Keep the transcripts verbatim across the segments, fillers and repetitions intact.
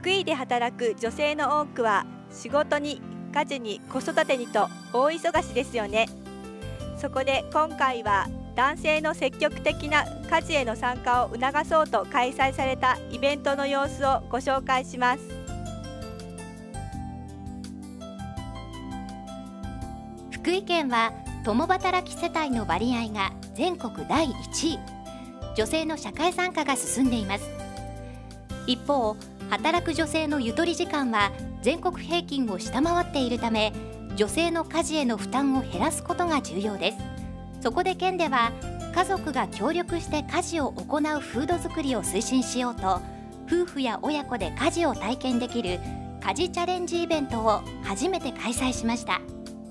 福井で働く女性の多くは仕事に家事に子育てにと大忙しですよね。そこで今回は男性の積極的な家事への参加を促そうと開催されたイベントの様子をご紹介します。 福井県は共働き世帯の割合が全国だいいちい、女性の社会参加が進んでいます。一方、働く女性のゆとり時間は全国平均を下回っているため、女性の家事への負担を減らすことが重要です。そこで県では、家族が協力して家事を行うフード作りを推進しようと、夫婦や親子で家事を体験できる家事チャレンジイベントを初めて開催しました。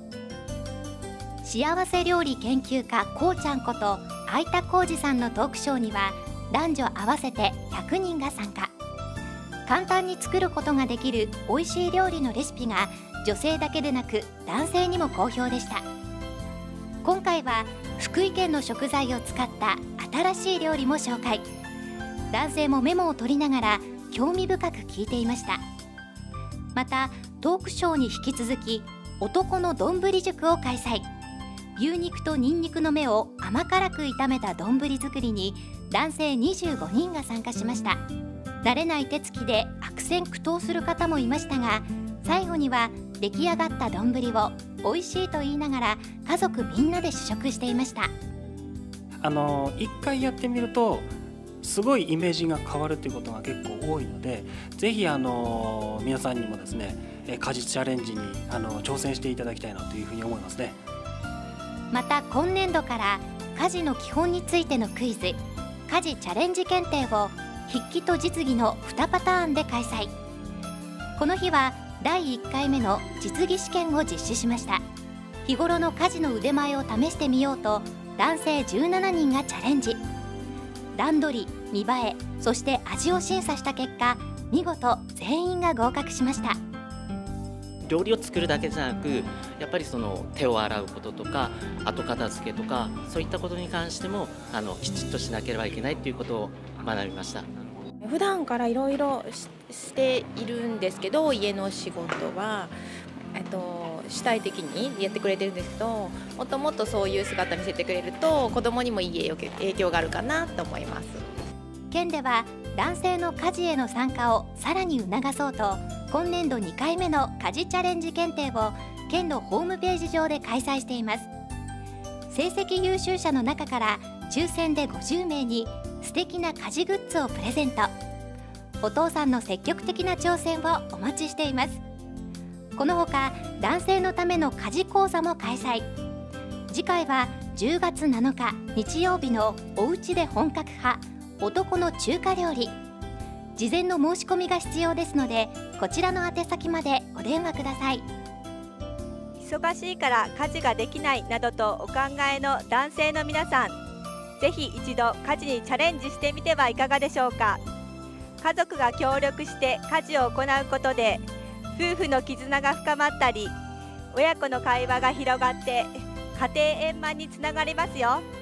幸せ料理研究家こうちゃんこと相田浩二さんのトークショーには、男女合わせてひゃくにんが参加。簡単に作ることができる美味しい料理のレシピが女性だけでなく男性にも好評でした。今回は福井県の食材を使った新しい料理も紹介。男性もメモを取りながら興味深く聞いていました。またトークショーに引き続き男の丼塾を開催。牛肉とニンニクの芽を甘辛く炒めた丼作りに男性にじゅうごにんが参加しました。慣れない手つきで悪戦苦闘する方もいましたが、最後には出来上がった丼を美味しいと言いながら家族みんなで試食していました。 あの一回やってみるとすごいイメージが変わるということが結構多いので、ぜひあの皆さんにもですね、家事チャレンジにあの挑戦していただきたいなというふうに思いますね。 また今年度から家事の基本についてのクイズ、家事チャレンジ検定を筆記と実技のにパターンで開催。この日はだいいっかいめの実技試験を実施しました。日頃の家事の腕前を試してみようと男性じゅうななにんがチャレンジ。段取り、見栄え、そして味を審査した結果、見事全員が合格しました。 料理を作るだけじゃなく、やっぱりその手を洗うこととか後片付けとか、そういったことに関してもあのきちっとしなければいけないということを学びました。 普段からいろいろしているんですけど、家の仕事はえっと主体的にやってくれてるんですけど、もっともっとそういう姿見せてくれると子供にもいい影響があるかなと思います。 県では男性の家事への参加をさらに促そうと、今年度にかいめの家事チャレンジ検定を県のホームページ上で開催しています。成績優秀者の中から抽選でごじゅうめいに素敵な家事グッズをプレゼント。お父さんの積極的な挑戦をお待ちしています。このほか男性のための家事講座も開催。次回はじゅうがつなのか日曜日のおうちで本格派男の中華料理。事前の申し込みが必要ですので、こちらの宛先までお電話ください。 忙しいから家事ができないなどとお考えの男性の皆さん、ぜひ一度家事にチャレンジしてみてはいかがでしょうか。家族が協力して家事を行うことで夫婦の絆が深まったり、親子の会話が広がって家庭円満につながりますよ。